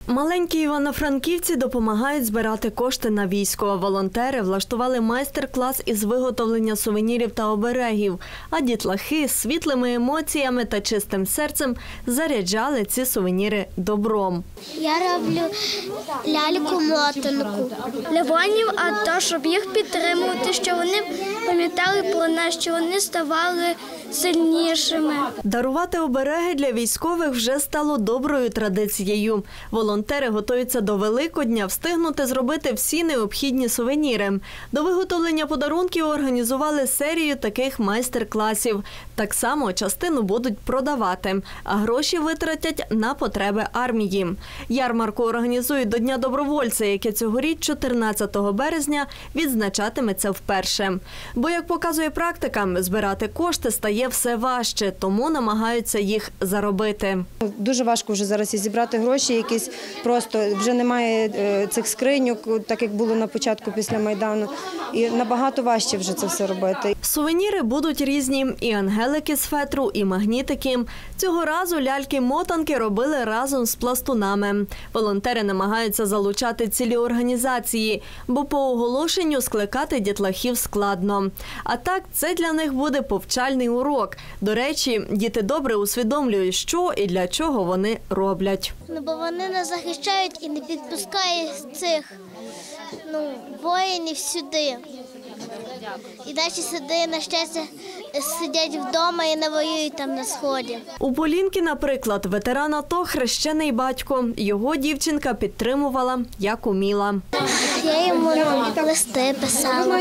Маленькі івано-франківці допомагають збирати кошти на військо. Волонтери влаштували майстер-клас із виготовлення сувенірів та оберегів, а дітлахи з світлими емоціями та чистим серцем заряджали ці сувеніри добром. Я роблю ляльку-мотанку. Левонів, а то, щоб їх підтримувати, щоб вони пам'ятали про нас, що вони ставали сильнішими. Дарувати обереги для військових вже стало доброю традицією. Волонтери готуються до Великодня встигнути зробити всі необхідні сувеніри. До виготовлення подарунків організували серію таких майстер-класів. Так само частину будуть продавати, а гроші витратять на потреби армії. Ярмарку організують до Дня добровольця, яке цьогоріч 14 березня відзначатиметься вперше. Бо, як показує практика, збирати кошти стає все важче, тому намагаються їх заробити. Дуже важко вже зараз і зібрати гроші якісь, просто вже немає цих скриньок, так як було на початку після Майдану. І набагато важче вже це все робити. Сувеніри будуть різні – і ангелики з фетру, і магнітики. Цього разу ляльки-мотанки робили разом з пластунами. Волонтери намагаються залучати цілі організації, бо по оголошенню скликати дітлахів складно. А так, це для них буде повчальний урок. До речі, діти добре усвідомлюють, що і для чого вони роблять. Бо вони нас захищають і не підпускають цих воїнів сюди. І далі сюди, на щастя, сидять вдома і не воюють там на Сході. У Полінки, наприклад, ветеран АТО хрещений батько. Його дівчинка підтримувала, як уміла. Я йому листи писала,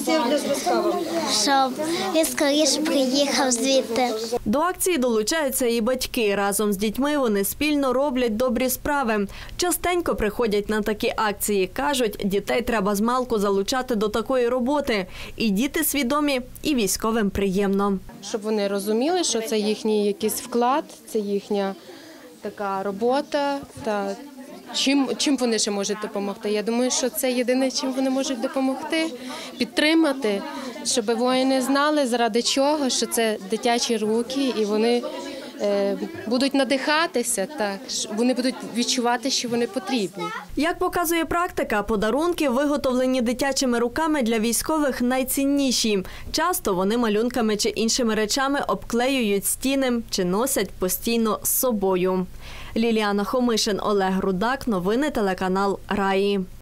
щоб він скоріше приїхав звідти. До акції долучаються і батьки. Разом з дітьми вони спільно роблять добрі справи. Частенько приходять на такі акції. Кажуть, дітей треба змалку залучати до такої роботи. І діти свідомі, і військовим приємно. Щоб вони розуміли, що це їхній якийсь вклад, це їхня така робота та чим вони ще можуть допомогти. Я думаю, що це єдине, чим вони можуть допомогти, підтримати, щоб воїни знали, заради чого, що це дитячі руки, і вони будуть надихатися, так, вони будуть відчувати, що вони потрібні. Як показує практика, подарунки, виготовлені дитячими руками для військових, найцінніші. Часто вони малюнками чи іншими речами обклеюють стіни чи носять постійно з собою. Ліліана Хомишин, Олег Рудак. Новини телеканал Раї.